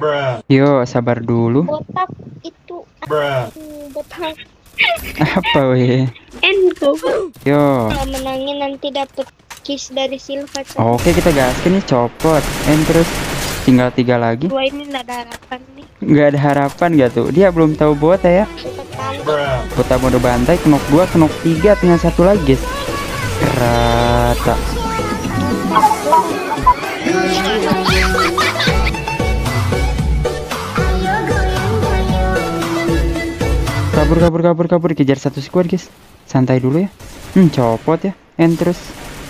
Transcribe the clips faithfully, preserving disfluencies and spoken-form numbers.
Yo, sabar dulu. Botak itu. Botak. Apa weh? Enko. Yo. Kalau menangin nanti dapat kiss dari Silva. Oke, kita gaskan nih, copot. And terus tinggal tiga lagi. Dua ini nggak ada harapan nih. Nggak ada harapan gak tuh? Dia belum tahu bota ya. Bota mode bantai, kenok dua, kenok tiga, tinggal satu lagi guys. Rata. Kabur kabur kabur kabur, kejar satu squad guys. Santai dulu ya. Hmm, copot ya. And terus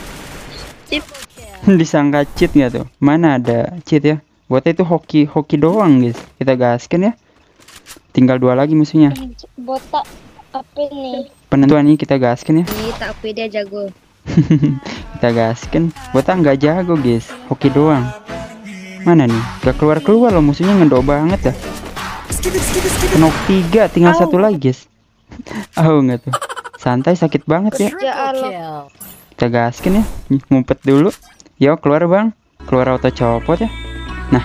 disangka cheat nggak tuh? Mana ada cheat ya? Bota itu hoki hoki doang guys. Kita gaskan ya. Tinggal dua lagi musuhnya. Botak apa nih? Penentuan ini kita gaskan ya. Ini tapi dia jago. Kita gaskan. Bota nggak jago guys. Hoki doang. Mana nih? Gak keluar keluar loh, musuhnya ngedok banget ya. Knock tiga, tinggal satu lagi guys. Oh nggak tuh. Santai, sakit banget ya. Kita gaskan ya. Ngumpet dulu. Yo keluar bang. Keluar auto copot ya. Nah,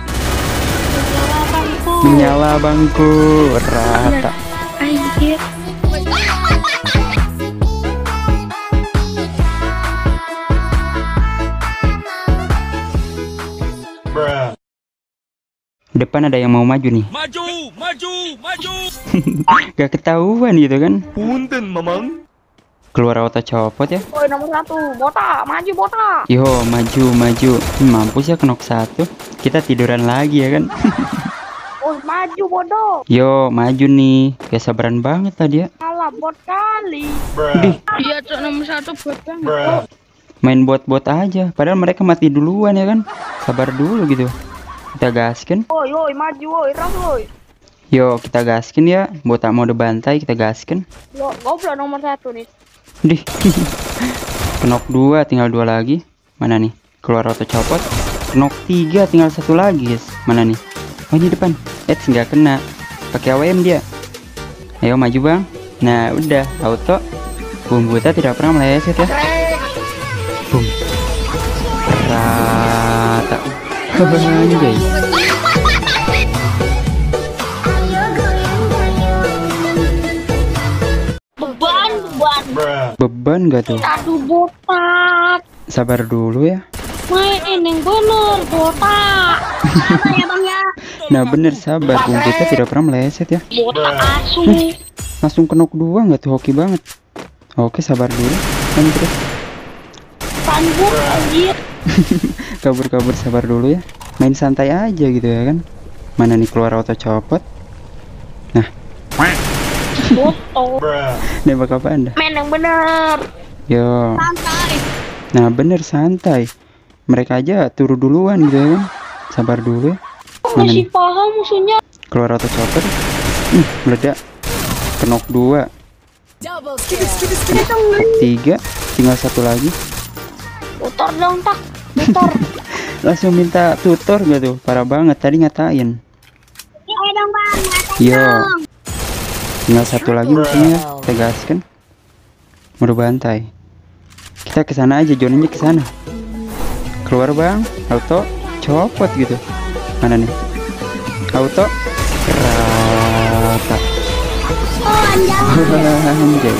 menyala bangku. Rata. Anjir. Depan ada yang mau maju nih. Maju, maju, maju. Gak ketahuan gitu kan. Punten, Mamang. Keluar auto copot ya. Woi nomor satu, botak, maju botak. Yo maju maju. Hmm, mampus ya kenok satu. Kita tiduran lagi ya kan. Oh maju bodoh. Yo maju nih. Gak sabaran banget tadi ya. Kalah bot kali. Dih, Iya cok nomor satu bot banget. main bot-bot aja. Padahal mereka mati duluan ya kan. Sabar dulu gitu. Kita gaskin. Woi woi maju woi ram woi. Yo kita gaskin ya. Botak mode bantai kita gaskin. Lo goblok nomor satu nih. Dih. Kenok dua, tinggal dua lagi. Mana nih? Keluar auto copot. Kenok tiga, tinggal satu lagi guys. Mana nih? Oh ini depan. Eh nggak kena. Pakai A W M dia. Ayo maju bang. Nah udah auto. Bumbuta tidak pernah meleset ya. Boom. Rata. Anjay. Beban beban. Beban gak tuh? Aduh botak. Sabar dulu ya. Main yang bener botak. Sabar ya bang ya. Nah bener sabar. Bumbuta tidak pernah meleset ya. Botak asu. Langsung kenok dua nggak tuh, hoki banget. Oke sabar dulu. Dan terus Panbuk anjir. kabur-kabur, sabar dulu ya. Main santai aja gitu ya kan. Mana nih keluar auto copot. Nah Boto. nembak apa anda? Main yang bener. Yo. Santai. Nah bener santai. Mereka aja turu duluan gitu ya kan. Sabar dulu ya. Mana Masih nih? paham musuhnya. Keluar auto copot. Hmm, meledak. Kenok dua. Kenok tiga. Tinggal satu lagi. Tutor dong tak. Tutor. Langsung minta tutor gak tuh? Parah banget tadi ngatain. Ya dong bang. Yo. Tinggal satu lagi musuhnya. Kita gaskan. Mode bantai. Kita ke sana aja, zonanya ke sana. Keluar bang, auto copot gitu. Mana nih? Auto rata. Oh anjay. Anjay.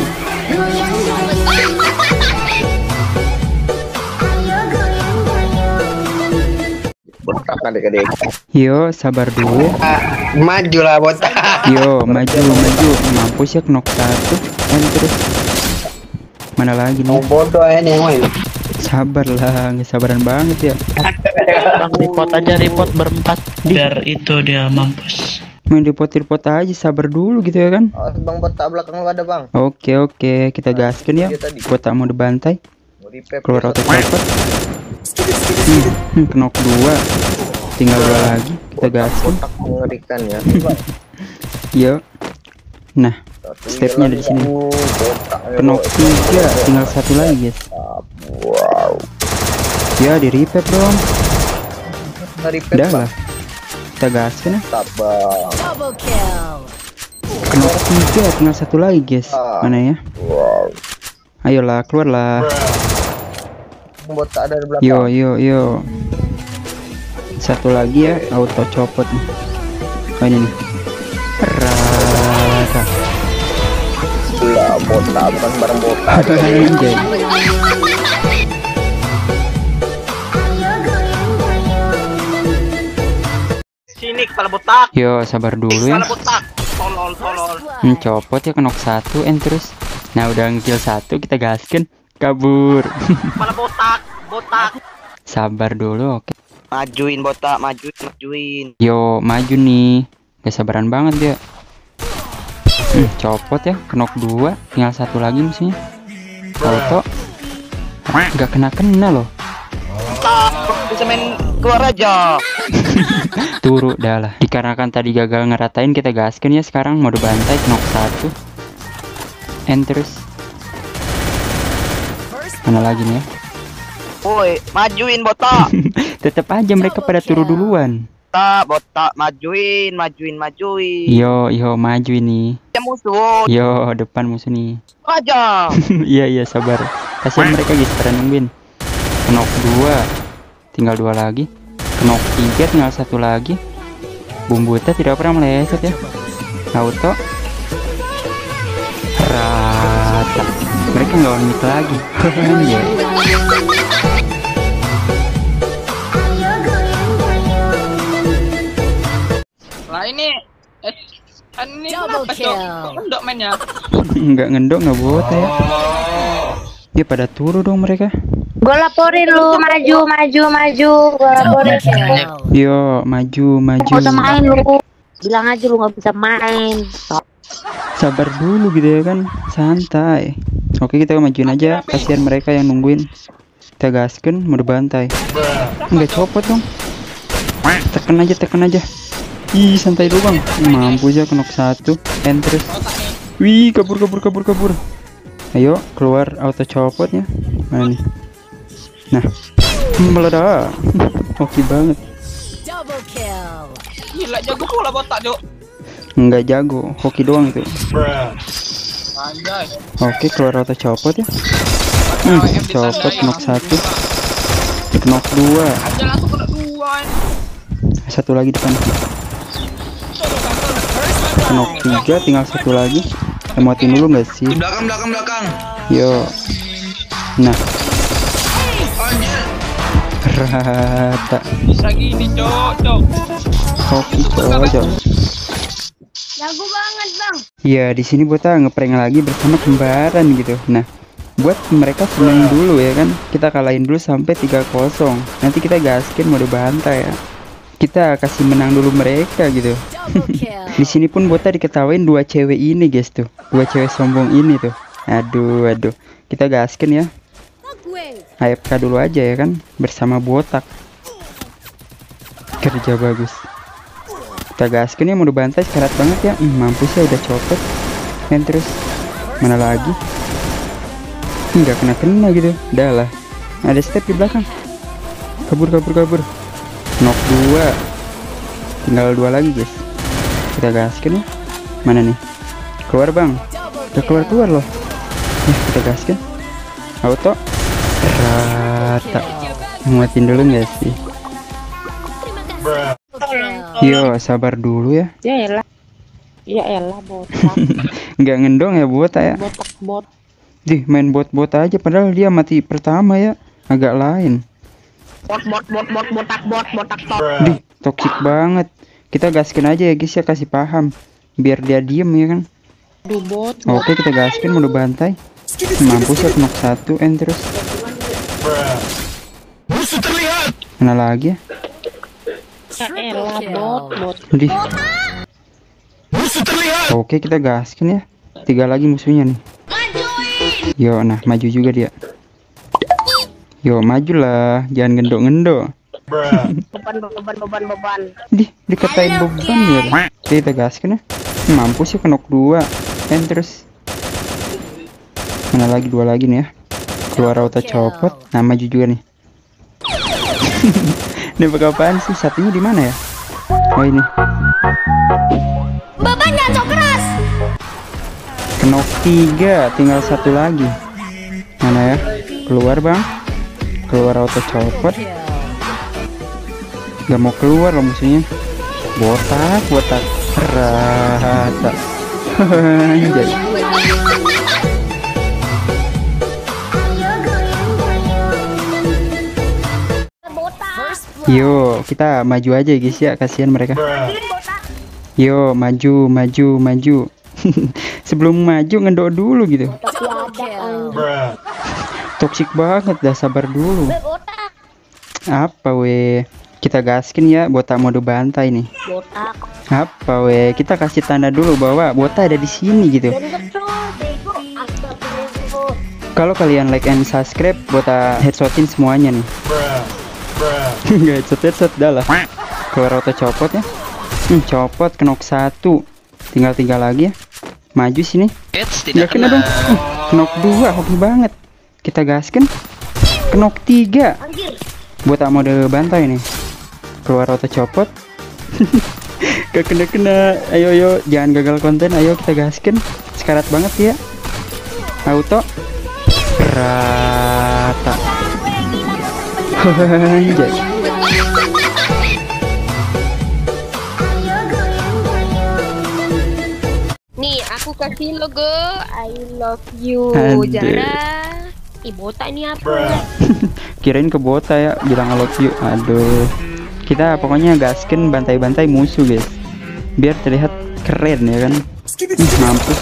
Botak adik-adik. Yo, sabar dulu. Maju lah botak. Yo, maju maju. Mampus ya knock satu. Dan terus mana lagi Mau nih? bodoh ini yang main. Sabar lah, nggak sabaran banget ya. Bang report aja, report berempat biar itu dia mampus. Main repot-repot aja, sabar dulu gitu ya kan. Oh, bang botak belakang lu ada bang. Oke oke, kita gaskan ya. Dia tadi. Botak mau dibantai. Mau di pep. Keluar auto copot. Hmm, hmm, knock dua. Tinggal dua lagi. Kita gaskan. Botak mengerikan ya. Yo. Nah, stepnya ada di sini. Uh, botak. Knock tiga, tinggal satu lagi guys. Wow. Ya di repair dong. Dari pep. Udah lah. Kita gaskan ya. Tabang. Knock tiga, tinggal satu lagi guys. Mana ya? Wow. Ayolah, keluarlah. Botak ada di belakang. Yo yo yo. Satu lagi ya, auto copot nih. Oh ini nih. Rata. Gila botak bukan bareng botak. Anjay. Sini kepala botak. Yo sabar dulu ya. Kepala botak. Tolol tolol. Mencopot ya kenok satu en terus. Nah udah ngekill satu kita gaskin kabur. Kepala botak. Botak. Sabar dulu oke. Majuin botak, majuin, majuin. Yo maju nih. Gak sabaran banget dia. Hmm, copot ya kenok dua tinggal satu lagi musuhnya. Auto. Gak kena kena loh. Bisa main keluar aja. Turu dah lah. Dikarenakan tadi gagal ngeratain kita gaskin ya sekarang mode bantai knock satu. En terus. Mana lagi nih ya? Woi, majuin botak. Tetap aja mereka pada turu duluan. Botak, botak, majuin, majuin, majuin. Yo yo maju ini. Ya musuh. Yo depan musuh nih. Aja. Iya iya sabar. Kasihan mereka guys pada nungguin. Knock dua. Tinggal dua lagi. Knock tiga tinggal satu lagi. Bumbuta tidak pernah meleset ya. Auto. Rata. Mereka nggak on mic lagi. Iya. Lah ini eh, ini apa cok? Endok mainnya. Nggak ngendok nggak buat ya. Ya pada turu dong mereka. Gue laporin lu, maju, maju, maju. Gue laporin. Yo maju maju. Gak usah main lu. Bilang aja lu gak bisa main. Sabar dulu gitu ya kan, santai. Oke kita majuin aja, kasihan mereka yang nungguin. Kita gaskan mode bantai. Nggak copot dong. Tekan aja tekan aja. Ih santai dulu bang. Mampus ya kenok satu. En terus. Wih kabur kabur kabur kabur. Ayo keluar auto copotnya. Mana nih? Nah meledak. Oke banget. Gila jago pula botak Dok. Nggak jago, hoki doang itu. Anjay. Oke keluar auto copot ya. Hmm, copot knock satu. Knock dua. Aja langsung kena dua. Satu lagi depan. Knock tiga tinggal satu lagi. Emotin dulu nggak sih? Di belakang, belakang, belakang. Yo. Nah. Rata. Bisa gini cok cok. Hoki cocok. Jago banget bang. Ya di sini Bota ngeprank lagi bersama kembaran gitu. Nah buat mereka seneng dulu ya kan. Kita kalahin dulu sampai tiga kosong. Nanti kita gaskin mode bantai ya. Kita kasih menang dulu mereka gitu. Di sini pun Bota diketawain dua cewek ini guys tuh. Dua cewek sombong ini tuh. Aduh aduh. Kita gaskin ya. A F K dulu aja ya kan bersama botak. Kerja bagus. Kita gaskin ya mode bantai sekarat banget ya. Hmm, mampus ya udah copot. Dan terus mana lagi? Nggak kena kena gitu. Udah lah. Ada step di belakang. Kabur kabur kabur. Knock dua. Tinggal dua lagi guys. Kita gaskin ya. Mana nih? Keluar bang. Udah keluar keluar loh. Ya kita gaskin. Auto. Rata. Nguatin dulu nggak sih? Yo sabar dulu ya. Ya elah. Ya elah botak. Nggak ngendong ya buat ya. Botak bot. Dih main bot-bot aja padahal dia mati pertama ya. Agak lain. Bot bot bot bot botak bot botak bot. Dih toksik banget. Kita gaskin aja ya guys ya, kasih paham. Biar dia diem ya kan. Aduh bot. Oke kita gaskin mode bantai. Mampus ya knock satu en terus. Musuh terlihat. Mana lagi ya? Ya elah bot bot. Dih. Musuh terlihat. Oke kita gaskin ya. Tiga lagi musuhnya nih. Yo nah maju juga dia. Yo majulah, jangan gendok-gendok. Beban beban beban beban. Dih dikatain beban ya. Oke kita gaskin ya. Mampus ya kenok dua. En terus. Mana lagi dua lagi nih ya. Keluar auto copot. Nah maju juga nih. Nembak apaan sih? Satunya di mana ya? Oh ini. Beban jangan sok keras. Knock tiga, tinggal satu lagi. Mana ya? Keluar bang. Keluar auto copot. Gak mau keluar loh musuhnya. botak botak rata. Anjay. Yo, kita maju aja guys ya, kasihan mereka. Yo, maju, maju, maju. Sebelum maju ngedok dulu gitu. Toksik banget, dah sabar dulu. Apa weh? Kita gaskin ya, botak mode bantai nih. Apa weh? Kita kasih tanda dulu bahwa botak ada di sini gitu. Kalau kalian like and subscribe, botak headshotin semuanya nih. Enggak headshot headshot dah lah. Keluar auto copot ya. Hmm, copot kenok satu. Tinggal tiga lagi ya. Maju sini. Nggak kena dong. Uh, kenok dua, hoki banget. Kita gaskan. Kenok tiga. Botak mode bantai nih. Keluar auto copot. Gak kena kena. Ayo ayo, jangan gagal konten. Ayo kita gaskan. Sekarat banget ya. Auto. Rata. Anjay. Nih, aku kasih logo I love you. Aduh. Jara. Ih, botak ini apa? Kirain ke botak ya, bilang I love you. Aduh. Kita pokoknya gaskin bantai-bantai musuh guys. Biar terlihat keren ya kan. Ih, mampus.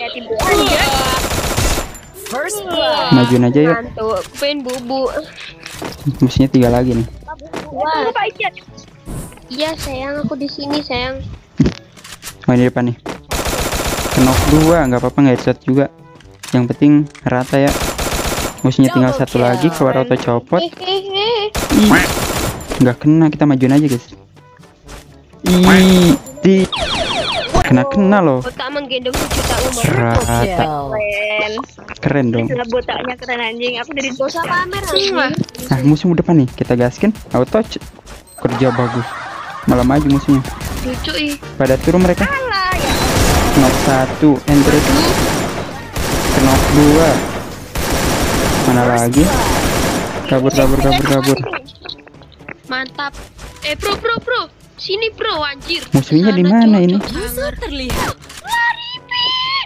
Majuin aja yuk. Mantuk, pengen bubu. Musuhnya tiga lagi nih. Wah. Iya sayang, aku di sini sayang. Oh ini depan nih. Kenok dua, nggak apa-apa, nggak headshot juga. Yang penting rata ya. Musuhnya tinggal satu lagi, keluar auto copot. Ih, nggak kena, kita majuin aja guys. Ih, di kena kena loh. Botak menggendong juta umat. Rata. Keren. Keren dong. Botaknya keren anjing. Aku dari dosa pamer anjing. Nah musuh depan nih, kita gaskin. Auto c- kerja bagus. Malah maju musuhnya. Lucu ih. Pada turun mereka. Alah ya. Knock satu, enter. Knock dua. Mana lagi? Kabur kabur kabur kabur. Mantap. Eh bro bro bro. Sini bro anjir. Musuhnya di mana ini? Musuh terlihat. Lari pin.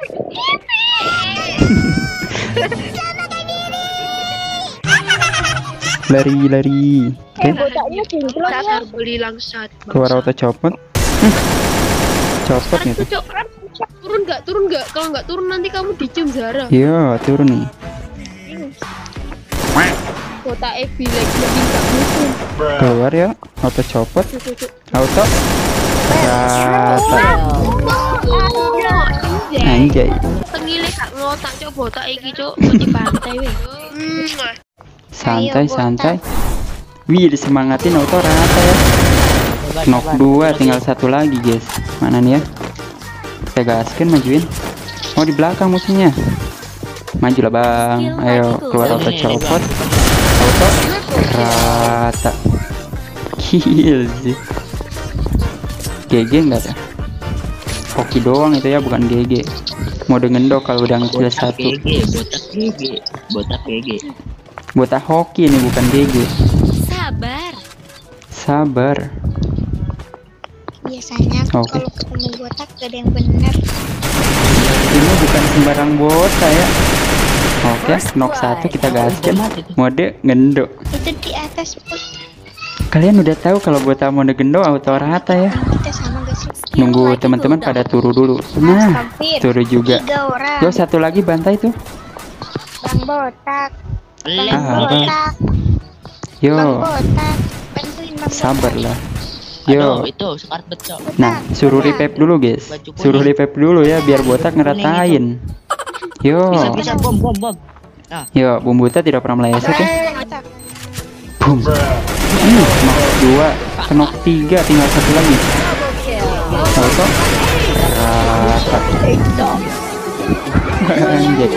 Lari lari. Oke. Botaknya kinclong ya. Beli langsat. Keluar auto copot. Hmm. Copot gitu. Turun nggak? Turun nggak? Kalau nggak turun nanti kamu dicium Zara. Iya, turun nih. Botak Ebi lagi lebih nggak musuh. Keluar ya, auto copot. Auto. Rata. Anjay. Tengile gak ngotak cok botak iki cok di pantai weh. Santai santai. Wih, disemangatin auto rata ya. Knock dua, tinggal satu lagi guys. Mana nih ya? Kita gaskin, majuin. Oh di belakang musuhnya. Majulah bang. Ayo keluar auto copot. Auto rata. Kill sih. G G enggak ada. Hoki doang itu ya, bukan G G. Mode ngendok kalau udah ngekill satu. G G, botak G G, botak G G. Botak hoki ini bukan G G. Sabar. Sabar. Biasanya Oke. kalau ketemu botak gak ada yang bener. Ini bukan sembarang botak ya. Oke, knock satu kita gaskin. Mode ngendok. Itu di atas put. Kalian udah tahu kalau botak mode gendok auto rata ya. Kita sama gak sih? Nunggu teman-teman pada turu dulu. Nah, Astagfir. turu juga. Tiga orang. Yo satu lagi bantai tuh. Bang botak. Bang Ah, botak. Bang Yo, botak. Bantuin bang sabar botak. lah. Aduh, Yo. itu sekarat becok. Nah, suruh revive dulu guys. Suruh revive dulu ya biar botak ngeratain. Yo. Bisa bisa bom bom bom. Yo, bom buta tidak pernah meleset ya. Botak. Boom. Hmm, knock dua, knock tiga, tinggal satu lagi. Auto rata. Anjay.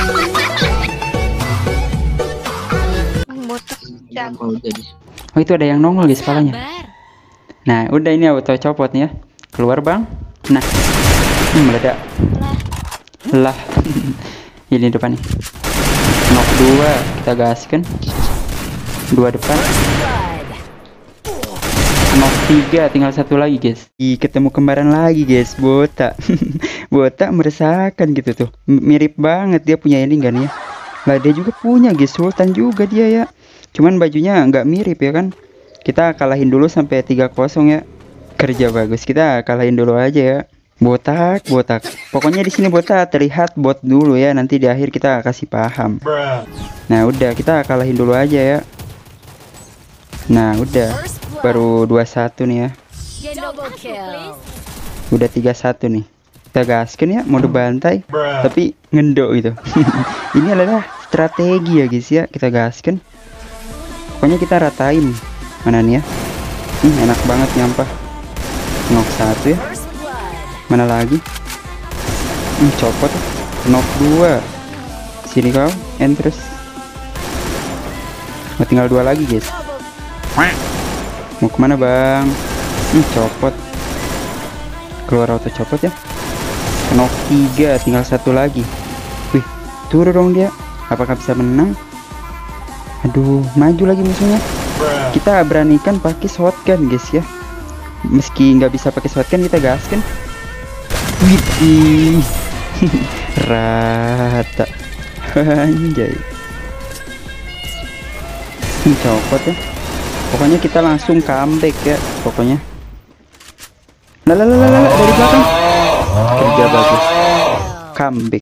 Bang botak. Oh itu ada yang nongol guys kepalanya. Nah udah ini auto copot nih ya. Keluar bang. Nah hmm, meledak. Lah. Ini depan nih. Knock dua, kita gaskan. Dua depan. Knock tiga, tinggal satu lagi guys. Ih, ketemu kembaran lagi guys, botak. Botak meresahkan gitu tuh. M- mirip banget, dia punya ini kan ya. Lah dia juga punya guys, Sultan juga dia ya. Cuman bajunya nggak mirip ya kan. Kita kalahin dulu sampai tiga kosong ya. Kerja bagus, kita kalahin dulu aja ya. Botak, botak. Pokoknya di sini botak terlihat bot dulu ya. Nanti di akhir kita kasih paham. Nah udah, kita kalahin dulu aja ya. Nah udah, baru dua satu nih ya. Udah tiga satu nih. Kita gaskan ya, mode bantai. Tapi ngendok gitu. Ini adalah strategi ya guys ya. Kita gaskan. Pokoknya kita ratain. Mana nih ya? Hmm, enak banget nyampah. Knock satu ya. Mana lagi? Hmm, copot. Knock dua. Sini kau, end terus. Oh, tinggal dua lagi guys. Mau kemana bang? Hmm, copot. Keluar auto copot ya. Knock tiga, tinggal satu lagi. Wih, turun dong dia. Apakah bisa menang? Aduh, maju lagi musuhnya. Kita beranikan pakai shotgun guys ya. Meski nggak bisa pakai shotgun, kita gaskan. Wih, rata. Anjay. Copot ya. Pokoknya kita langsung comeback ya. Pokoknya. Lalalala dari belakang. Kerja bagus. Comeback.